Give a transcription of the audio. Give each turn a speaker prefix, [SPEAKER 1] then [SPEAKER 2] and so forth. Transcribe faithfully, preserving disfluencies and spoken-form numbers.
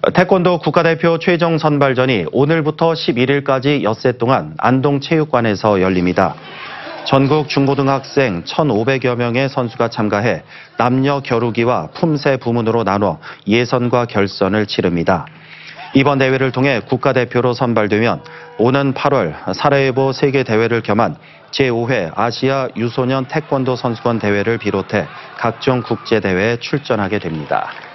[SPEAKER 1] 태권도 국가대표 최종 선발전이 오늘부터 십일 일까지 엿새 동안 안동체육관에서 열립니다. 전국 중고등학생 천오백여 명의 선수가 참가해 남녀 겨루기와 품새 부문으로 나눠 예선과 결선을 치릅니다. 이번 대회를 통해 국가대표로 선발되면 오는 팔월 사라예보 세계대회를 겸한 제오 회 아시아 유소년 태권도 선수권 대회를 비롯해 각종 국제대회에 출전하게 됩니다.